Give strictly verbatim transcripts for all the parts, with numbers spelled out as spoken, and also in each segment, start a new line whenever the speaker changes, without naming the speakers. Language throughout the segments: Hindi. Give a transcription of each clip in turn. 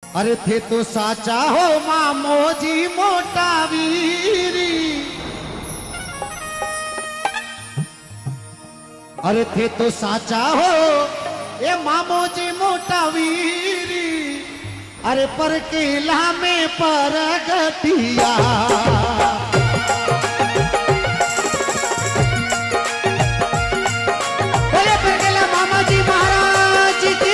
अरे थे तो साचा हो मामोजी मोटा वीरी, अरे थे तो साचा हो ये मामोजी मोटा वीरी, अरे पर केला में परगतिया बोले पर केला मामा जी महाराज की।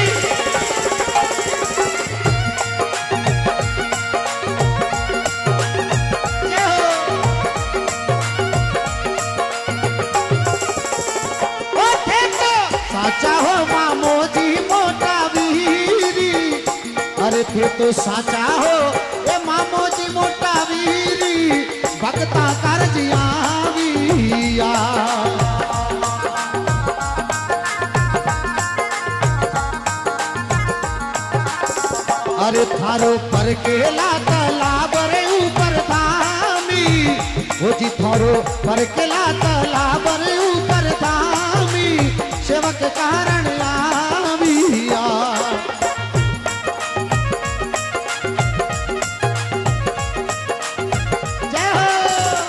साचा हो मामोजी मोटा वीरी, अरे थे तो साचा हो ये मामोजी मोटा वीरी, भक्ता करजिया विया। अरे थारो पर केला तालाब रे ऊपर धामी, वो जी थारो पर केला तालाब रे ऊपर धामी, सेवक कारण आविया। जय हो।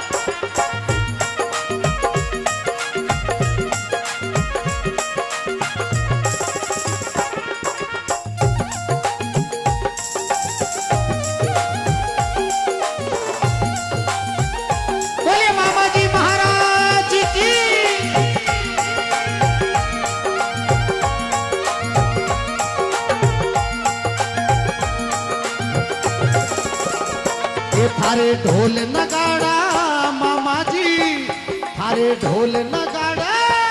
बोले मामा जी महाराज की। थारे ढोल नगाड़ा मामा जी, थारे ढोल नगाड़ा,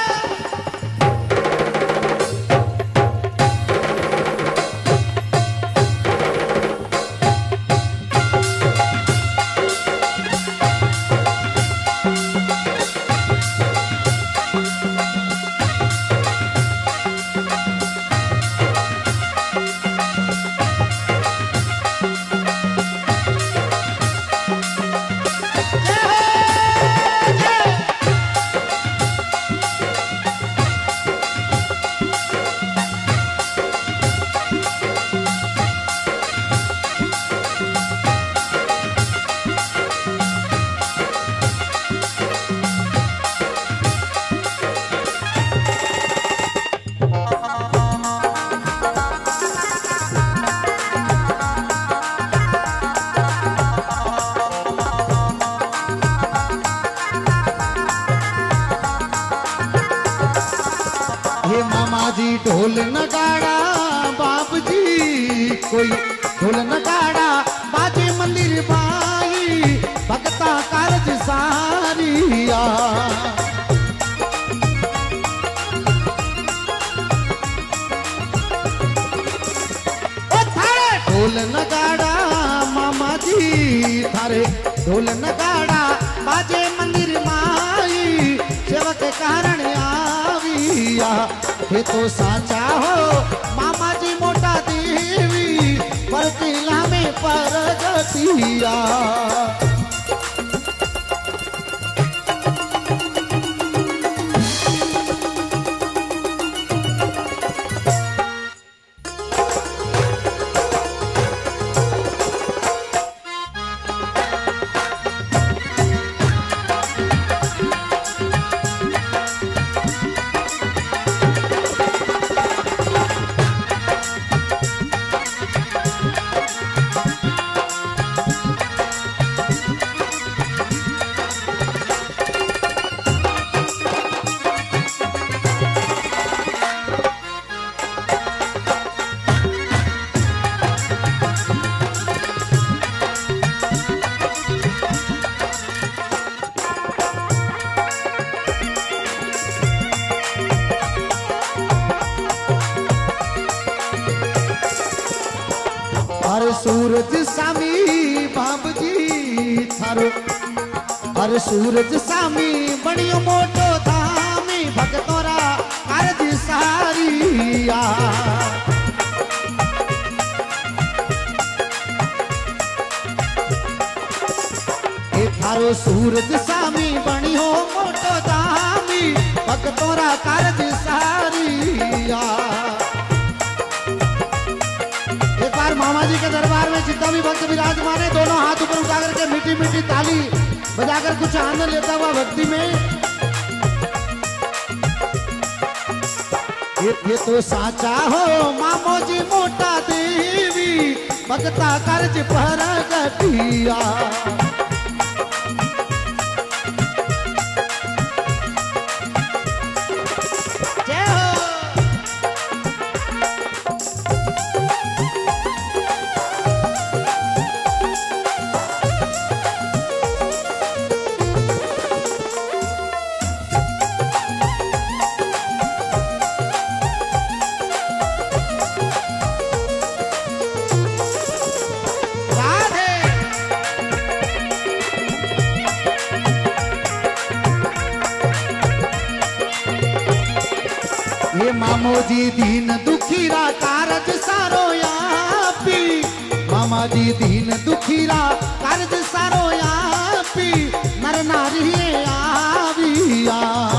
मामा जी ढोल नगाड़ा बाप जी, कोई ढोल नगाड़ा बाजे मंदिर बाई, भक्ता कारज सारिया। ओ थारे ढोल नगाड़ा मामा जी, थारे ढोल नगाड़ा बाजे मंदिर माई, सेवक कारण आविया। ये तो साचा हो मामा जी मोटा देवी, पर केला में परगतिया। हर सूरज सामी बाब जी थारो, हर सूरज सामी बड़ियो मोटो धामी, भगतोरा कारज सारिया। ए थारो सूरज सामी बड़ियो मोटो धामी, भगतोरा कारज सारिया। एक बार जी के दरबार में जितना भी भक्त विराजमान है दोनों हाथ ऊपर उठा करके मीठी मीठी ताली बजाकर कुछ आनंद लेता हुआ भक्ति में। ये, ये तो साचा हो मामो जी मोटा देवी भक्ता कर्ज पर गटिया। मामो जी दीन दुखीरा कारज सारो यापी। मामा जी दीन दुखीरा कारज सारो यापी नर नारी आविया।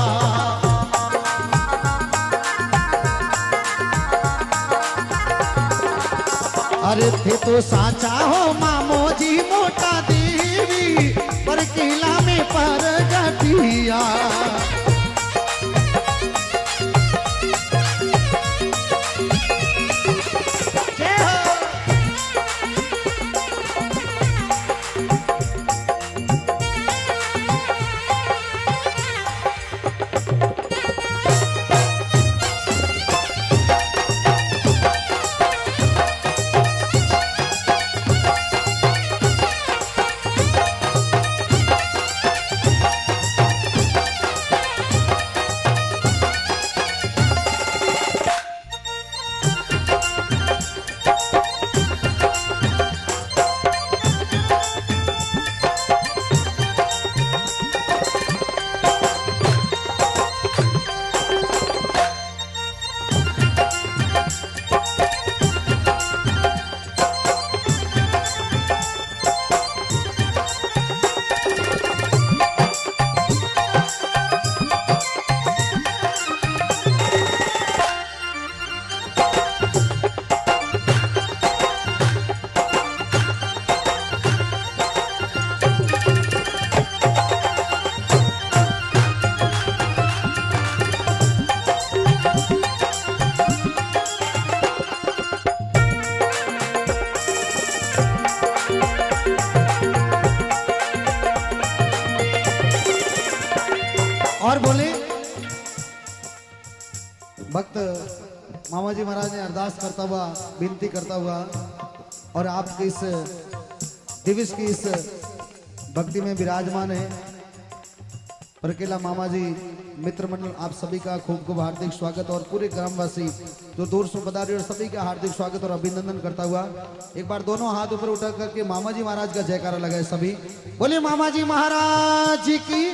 अरे थे तो साचा हो मामो जी मोटा देवी पर किला में पर गटिया। और बोले भक्त मामा जी महाराज ने अरदास करता हुआ विनती करता हुआ और आपके इस दिवस की इस भक्ति में विराजमान है। परकेला मामा जी मित्र मंडल आप सभी का खूब खूब हार्दिक स्वागत और पूरे ग्रामवासी जो दूर से पधारे और सभी का हार्दिक स्वागत और अभिनंदन करता हुआ एक बार दोनों हाथ ऊपर उठा करके मामा जी महाराज का जयकारा लगाए सभी। बोलिए मामा जी महाराज जी की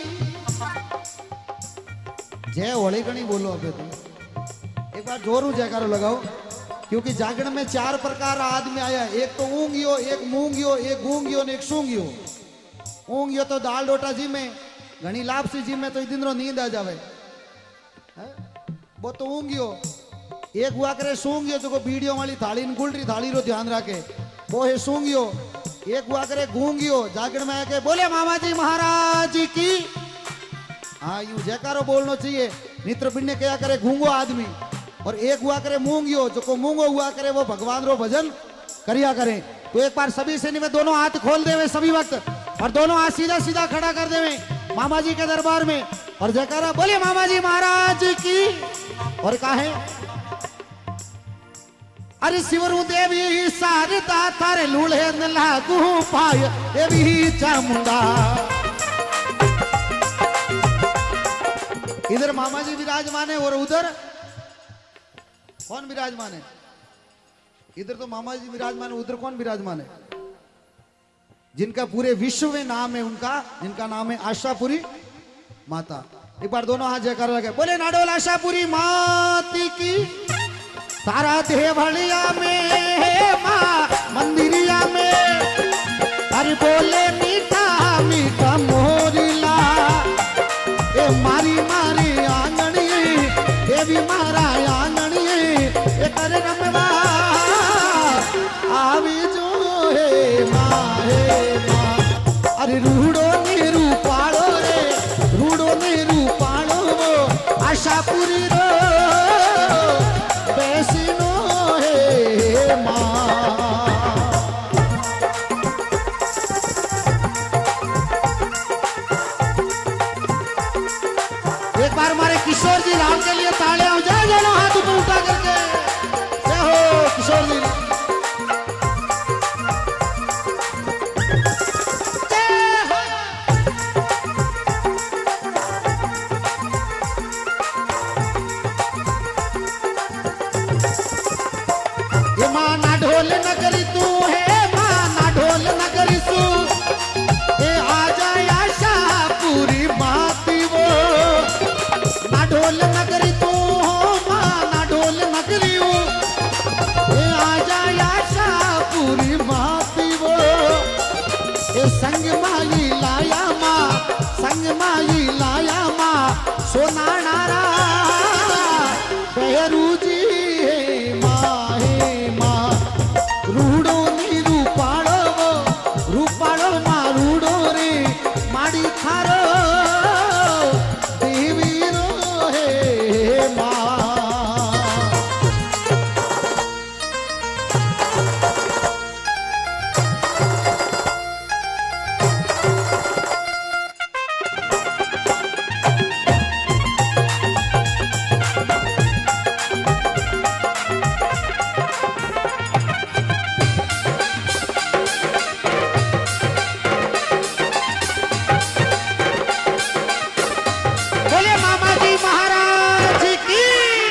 जय। होली कणी बोलो अबे तुम एक बार जोरू जयकारो लगाओ क्योंकि जागरण में चार प्रकार आदमी आया। एक तो ऊंगियो, एक मूंगियो, एक गूंगियो ने एक सूंगियो। ऊंगियो तो दाल डोटा जी में घनी लापसी जी में तो दिन रो नींद आ जावे है? वो तो ऊंगियो। एक हुआ करे सूंगियो जो को वीडियो वाली थाली गुलरी थाली रो ध्यान रखे वो है सूंगियो। एक हुआ करे गूंगियो जागरण में आके बोले मामा जी महाराज की। हाँ यूं जयकारो बोलना चाहिए। मित्र बिन्ने क्या करे गूंगो आदमी। और एक हुआ करे मूंगियो जो को मूंगो हुआ करे वो भगवान रो भजन करिया करे। तो एक बार सभी से निवेदन दोनों हाथ खोल देवे सभी वक्त और दोनों हाथ सीधा सीधा खड़ा कर देवे मामा जी के दरबार में और जयकारा बोले मामा जी महाराज की। और कहा है अरे शिवरू देवी सारदा थारे लूढ़े न लागू पाय देवी चामुंडा। इधर मामा जी विराजमान है और उधर कौन विराजमान है? इधर तो मामा जी विराजमान है उधर कौन विराजमान है? जिनका पूरे विश्व में नाम है उनका जिनका नाम है आशापुरी माता। एक बार दोनों हाथ जयकारा लगे बोले नाडोल आशापुरी माती की। सारा देवलिया में माँ मंदिरिया में अरे बोले मीठा मीठा मोरिला ए मारी मारी आंगनी देवी मारा आंगनी ए कर रमवा आवी एक बार हमारे किशोर जी राम के लिए तालियां हो जाए दोनों हाथ ऊपर उठा करके। जय हो किशोर जी। ये माना ढोल नगरी तू है, माना ढोल नगरी तू, ए आजा आशा पूरी बाती वो। ना ढोल नगरी तू हो, माना ढोल नगरी हो, ए आजा आशा पूरी बाती वो। ए संग माई लाया माँ, संग माई लाया माँ, सोना नारा बहरू जी है माँ है माँ। रूडो नी रूपाड़ो वो, रूपाड़ो माँ रूडो रे माड़ी खारो देवी रो है माँ। बोले मामा जी महाराज की।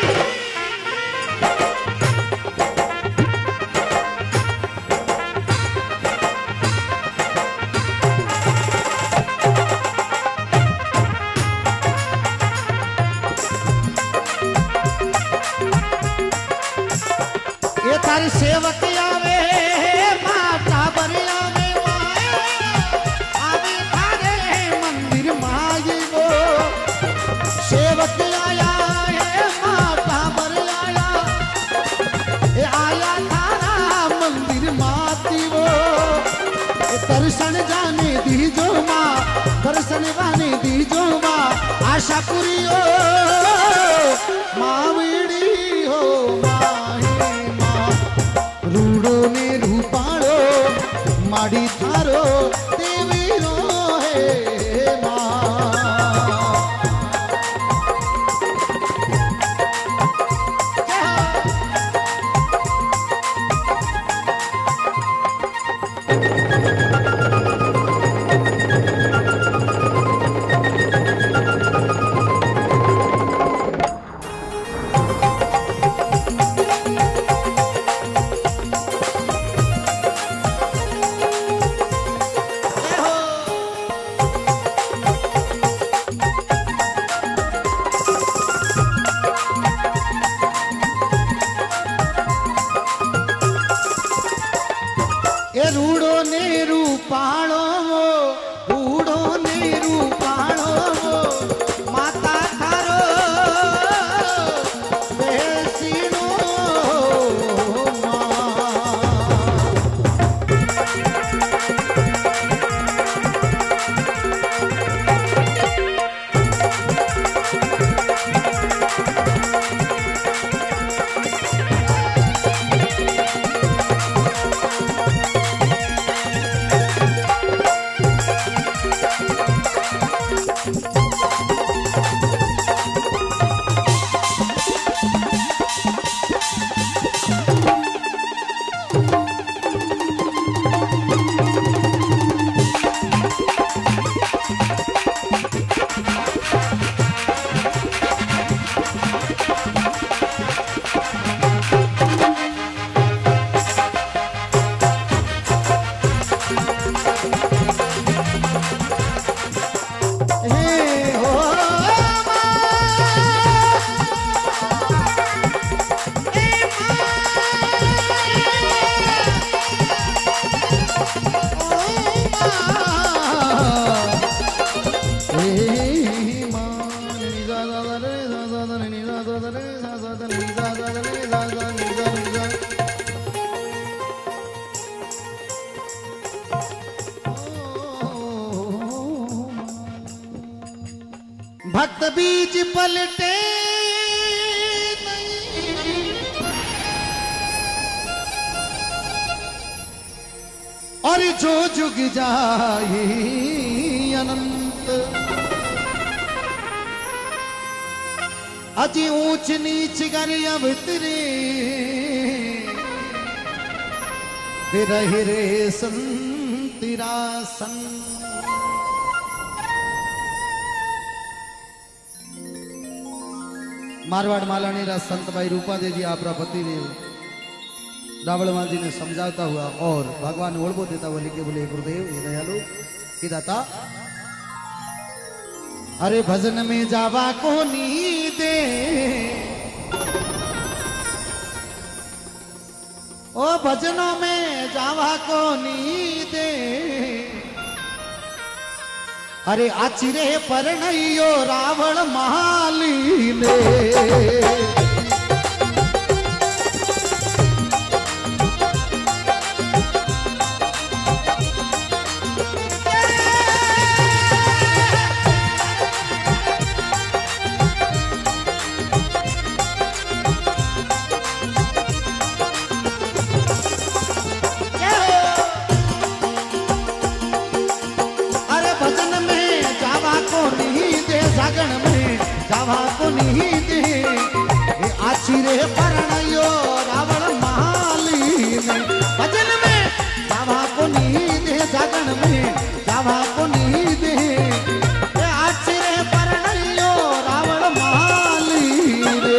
ये तारी सेवक आवे माता बर आवे आवे थारे मंदिर माई वो। सेवक आया है माता बर आया, ये आया थारा मंदिर माती वो। ये दर्शन जाने दीजो माँ, दर्शन जाने दीजो माँ, आशा पूरी हो मावड़ी हो माही माँ। रूडो ने रूपाड़ो माड़ी थारो देवी रो है माँ। ए रूडो ने रूपाणो वो, रूडो ने रूपाणो वो, माता थारो बेसीनो माँ। भक्त बीज पलटे नहीं, और जो जुग जाए अनंत अजी ऊंच नीच कर अवतरे रहे रे संतिरासन। मारवाड़ मालानी रा संत भाई रूपादेव जी आपरा पति ने रावणमाल जी ने समझाता हुआ और भगवान ओढ़बो देता हुआ लिखे बोले गुरुदेव ये दयालु कि दाता अरे भजन में जावा को नी दे ओ भजनों में जावा को नी दे अरे आचिरे पर नैयो रावण माली ने जावा को नहीं दे आचिरे परणयो रावण माली ने भजन में जावा को नहीं दे जागन में जावा को नहीं दे आचिरे परणयो रावण माली ने।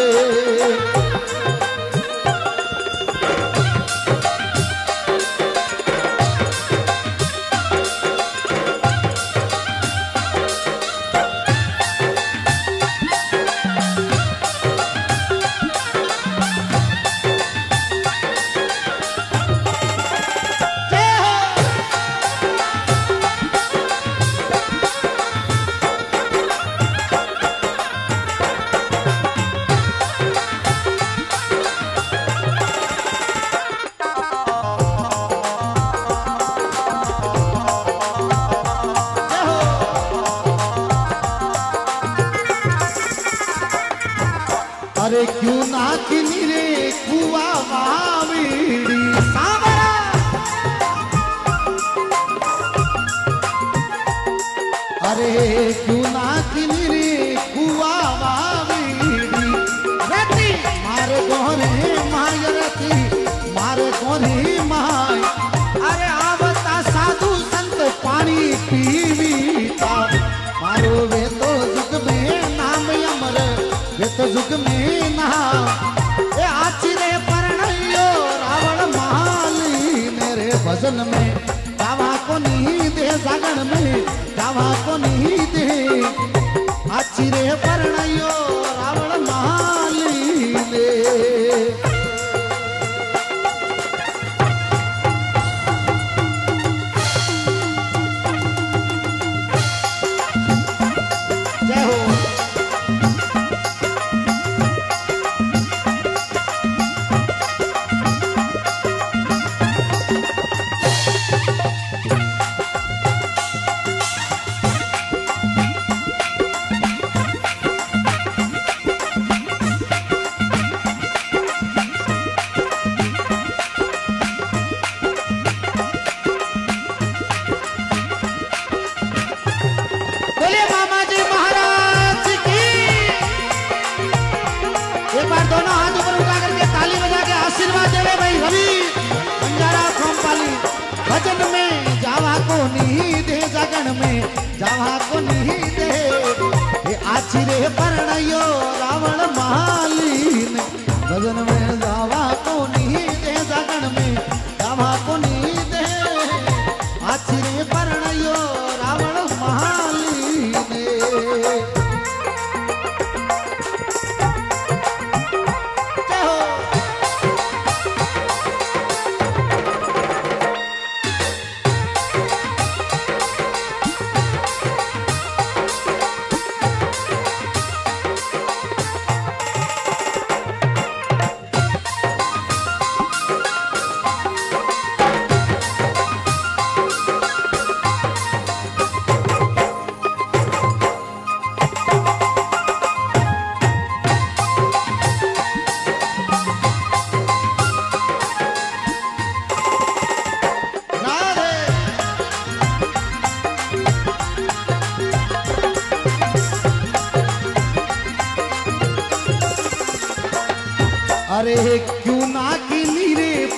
अरे क्यों ना किनी रे कुआ वावीड़ी सावरा अरे क्यों ना किनी रे कुआ वावीड़ी रति मारे गोरे माय रति मारे गोरे माय अरे आवता साधु संत पानी पीवीता मारो वे तो जुग में नाम अमर वे तो जुग में ना ए आचिरे परणयो रावण माली मेरे भजन में जावा को नहीं दे जागन में जावा को नहीं दे आचिरे परणयो रावण माली ने। जय हो।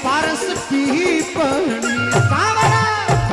पारस पीपणी सावरा।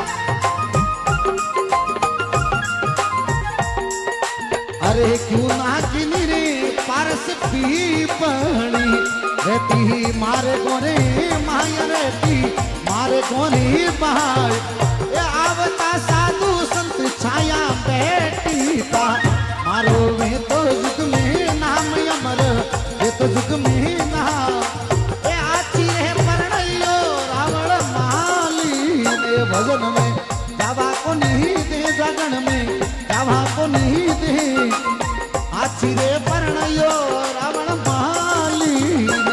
अरे क्यों ना किनी रे पारस पीपणी रहती मारे गोरे माया रहती मारे गोरी बहार। ये आवता साधु संत छाया बैठी था मारो में तो जुग में नाम अमर ये तो जुग में ना। ये आची रहे परणयो रावण माली ने भजन में जावा को नहीं दे जगन में जावा को नहीं दे। आची रे परणयो रावण माली ने।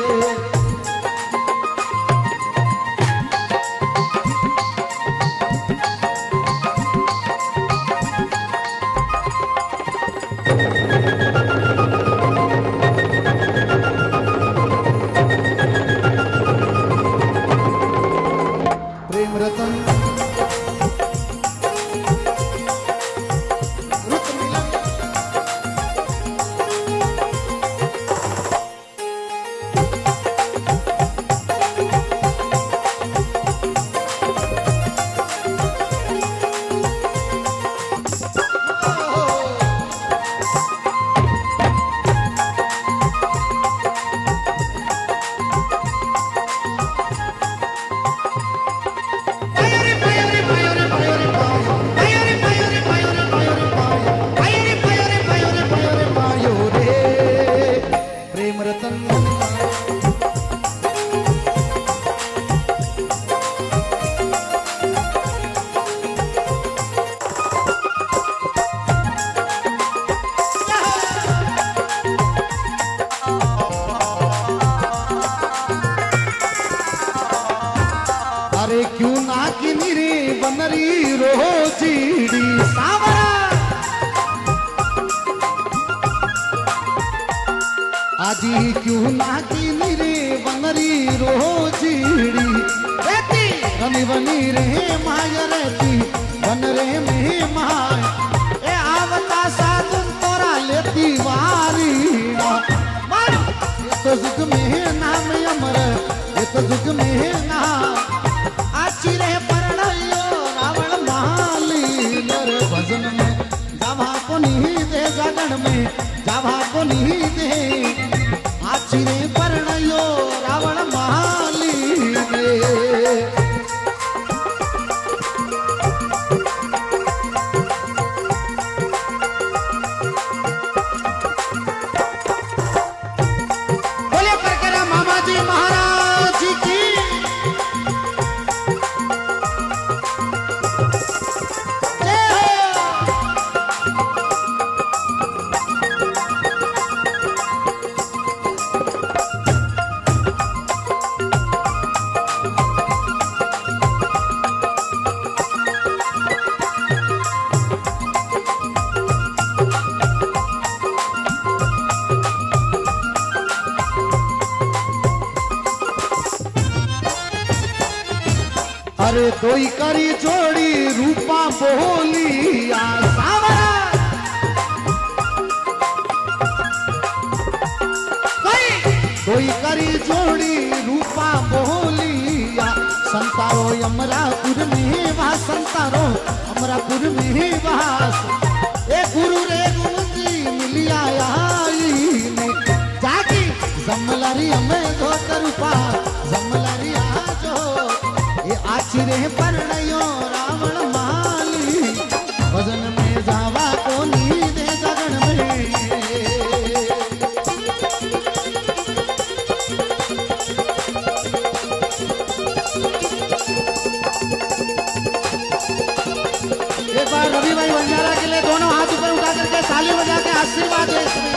प्रेम रतन रुत मिलन क्यों ना किनी रे बनरी रोजीडी सावरा। आजी क्यों ना किनी रे बनरी रोजीडी रहती रनी बनी रे माया रहती बन रे में माय। ए आवता साधु तोरा लेती वारी मारो ये तो जुग में नाम अमर ये तो जुग में ना। चिरे परणयो रावण माली नर भजन में जावा को नहीं दे जगन में जावा को नहीं दे। आचिरे परणयो रावण माली ने। बोले करकरा मामा जी महाराज जी की। अरे दोई करी जोड़ी रूपा बोलिया सावरा। दोई करी जोड़ी रूपा बोलिया संतारो अमरापुर में वास संतारो अमरापुर में वास। ए गुरु रे गुरुजी मिलिया आई ने जागी जमलारी हमें दो करूपा जमलारी आजो। ये आचिरे परणयो रावण माली भजन में जावा को नी दे जगन में। एक बार रवि भाई बंजारा के लिए दोनों हाथ ऊपर उठा करके ताली बजा के आशीर्वाद दे इसमें।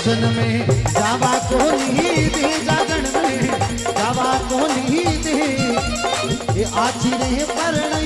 दर्शन में जावा को नहीं दे, जागरण में जावा को नहीं दे, ये आची रहे परण